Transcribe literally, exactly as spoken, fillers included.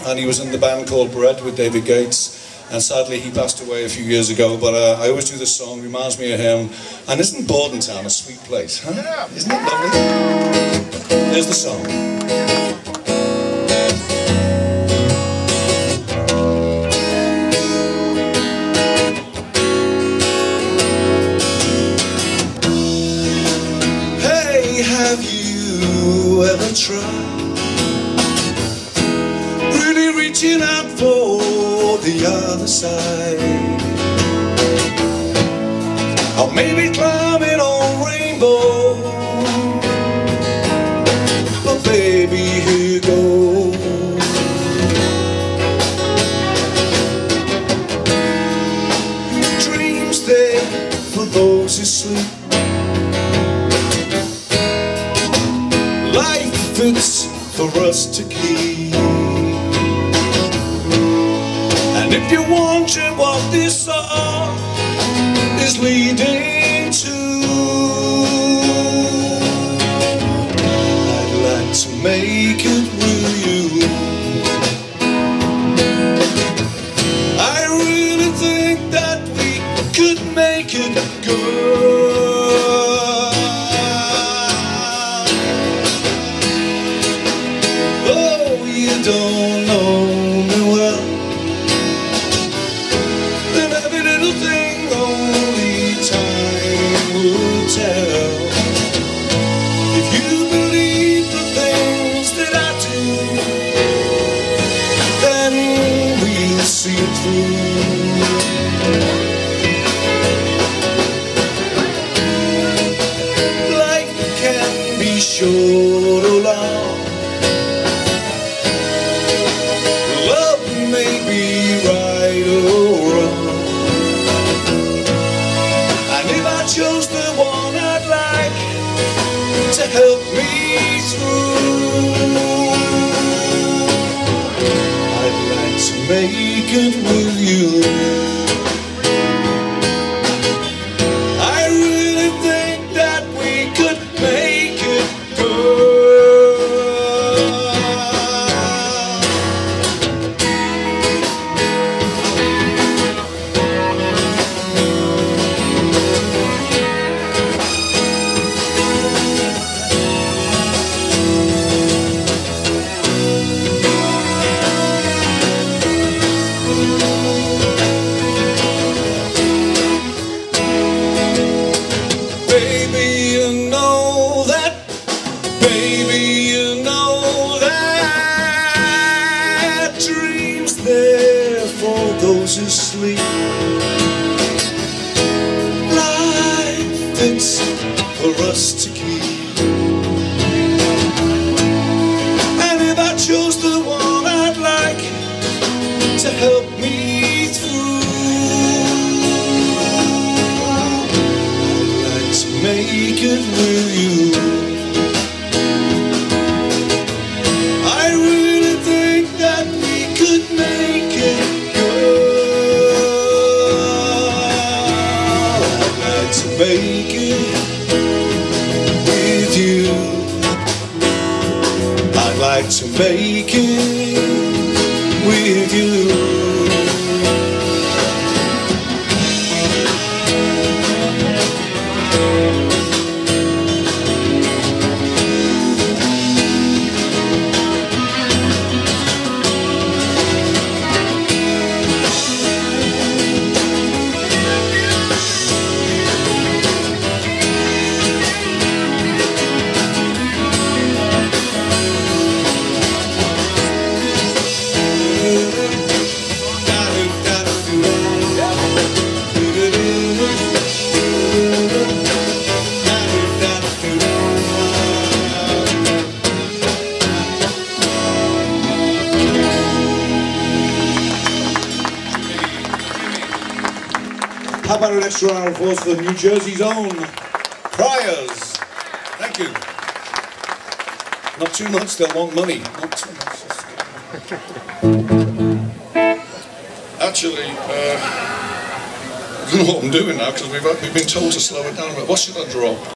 and he was in the band called Bread with David Gates, and sadly he passed away a few years ago, but uh, I always do this song, reminds me of him. And isn't Bordontown a sweet place? Huh? Yeah. Isn't it lovely? Here's the song. Have you ever tried really reaching out for the other side? Or maybe climbing on rainbow? But baby, here you go. Dreams there for those who sleep. Life it's for us to keep. And if you're wondering what this song is leading to, I'd like to make it with you. I really think that we could make it good. Don't know me well, then every little thing only time will tell. If you believe the things that I do, then we'll see it through. Life can be short or long, maybe right or wrong. And if I chose the one I'd like to help me through, I'd like to make it with you. I really think that we could make it good. Baby, you know that, baby, you know that dreams there for those who sleep. Life it's for us to keep. And if I chose the one I'd like to help me through, make it with you. I really think that we could make it good. I'd like to make it with you. I'd like to make it with you. How about an extra round of applause for New Jersey's own Criers? Thank you. Not too much, they'll want money. Not too much. Actually, uh, I don't know what I'm doing now because we've, we've been told to slow it down. But what should I drop?